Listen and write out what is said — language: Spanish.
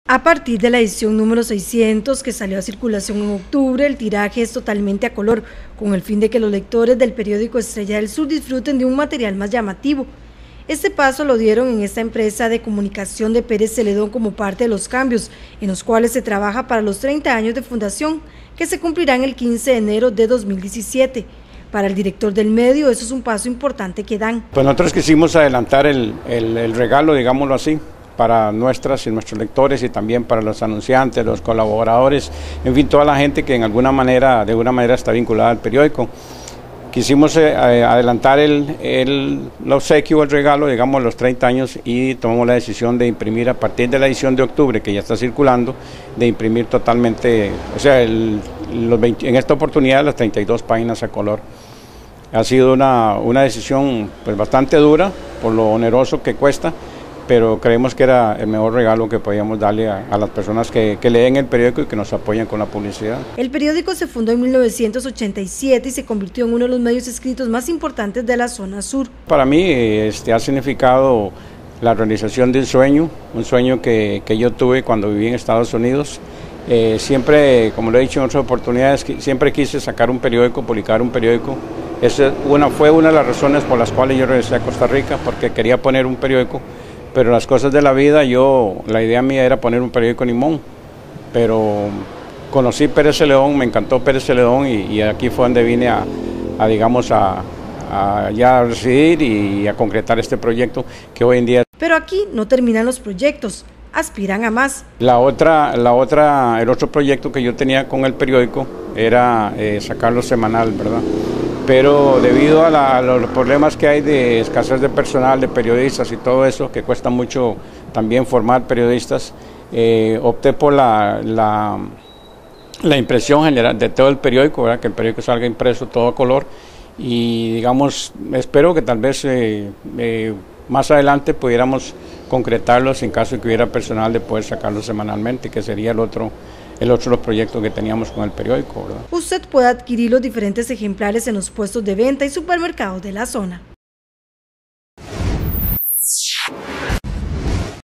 A partir de la edición número 600, que salió a circulación en octubre, el tiraje es totalmente a color, con el fin de que los lectores del periódico Estrella del Sur disfruten de un material más llamativo. Este paso lo dieron en esta empresa de comunicación de Pérez Celedón como parte de los cambios, en los cuales se trabaja para los 30 años de fundación, que se cumplirán el 15 de enero de 2017. Para el director del medio, eso es un paso importante que dan. Pues nosotros quisimos adelantar el regalo, digámoslo así, para nuestras y nuestros lectores y también para los anunciantes, los colaboradores, en fin, toda la gente que de alguna manera está vinculada al periódico. Quisimos adelantar el obsequio, el regalo, digamos, los 30 años y tomamos la decisión de imprimir a partir de la edición de octubre, que ya está circulando, de imprimir totalmente, o sea, en esta oportunidad las 32 páginas a color. Ha sido una decisión pues, bastante dura por lo oneroso que cuesta, pero creemos que era el mejor regalo que podíamos darle a las personas que leen el periódico y que nos apoyan con la publicidad. El periódico se fundó en 1987 y se convirtió en uno de los medios escritos más importantes de la zona sur. Para mí ha significado la realización de un sueño que yo tuve cuando viví en Estados Unidos. Siempre, como lo he dicho en otras oportunidades, siempre quise sacar un periódico, publicar un periódico. Esa fue una de las razones por las cuales yo regresé a Costa Rica, porque quería poner un periódico. Pero las cosas de la vida, la idea mía era poner un periódico en Limón, pero conocí Pérez Celedón, me encantó Pérez Celedón y aquí fue donde vine a residir y a concretar este proyecto que hoy en día. Pero aquí no terminan los proyectos, aspiran a más. El otro proyecto que yo tenía con el periódico era sacarlo semanal, ¿verdad? Pero debido a los problemas que hay de escasez de personal, de periodistas y todo eso, que cuesta mucho también formar periodistas, opté por la impresión general de todo el periódico, ¿verdad? Que el periódico salga impreso todo a color y digamos, espero que tal vez más adelante pudiéramos concretarlos en caso de que hubiera personal de poder sacarlos semanalmente, que sería el otro de los proyectos que teníamos con el periódico, ¿verdad? Usted puede adquirir los diferentes ejemplares en los puestos de venta y supermercados de la zona.